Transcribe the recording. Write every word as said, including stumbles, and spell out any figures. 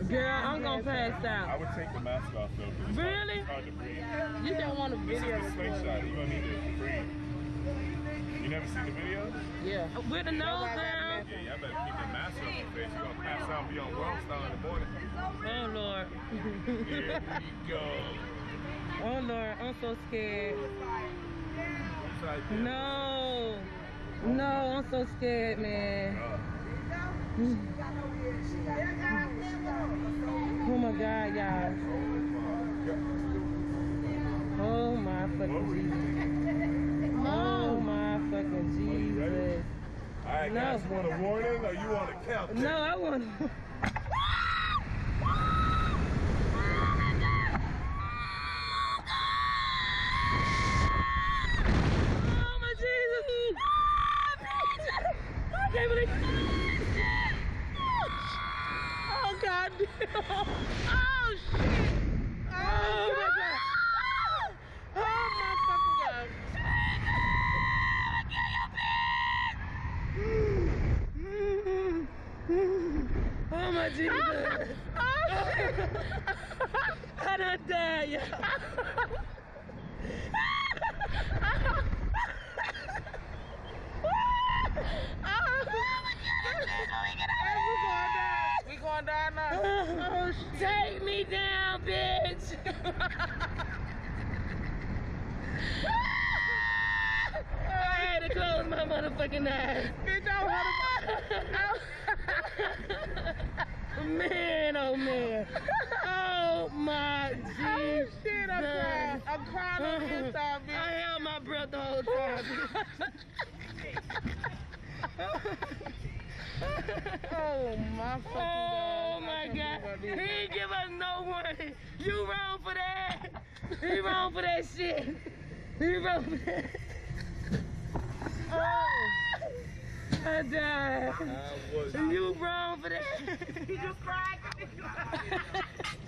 Girl, I'm gonna pass out. I would take the mask off though. It's Really? hard, it's hard to breathe. You don't want to This video is the slingshot. You don't need to breathe. You never seen the videos? Yeah. With the nose down. Yeah, y'all better keep the mask off your face. You're gonna pass out and be on World Star in the morning. Oh Lord. Here we go. Oh Lord, I'm so scared. No. No, I'm so scared, man. Oh my God, y'all. Oh my fucking Jesus. Oh my fucking Jesus. All right, No. guys, you want a warning or you want a count? No, I want. Oh my Jesus. I can't believe. Oh God. Oh shit. Oh my God. Oh my fucking God. Oh my Jesus. Oh shit. I done died, y'all. We going down now. Oh, shit. Take me down, bitch. I had to close my motherfucking eyes. Bitch, I want Man, oh man. Oh my Jesus. Oh shit, I'm crying. I'm crying on the inside, bitch. I held my breath the whole time. Oh my fucking God. Oh my God. He ain't give us no warning. You wrong for that. He wrong for that shit. He wrong for that. Oh. I died. I was You wrong for that. He just cried.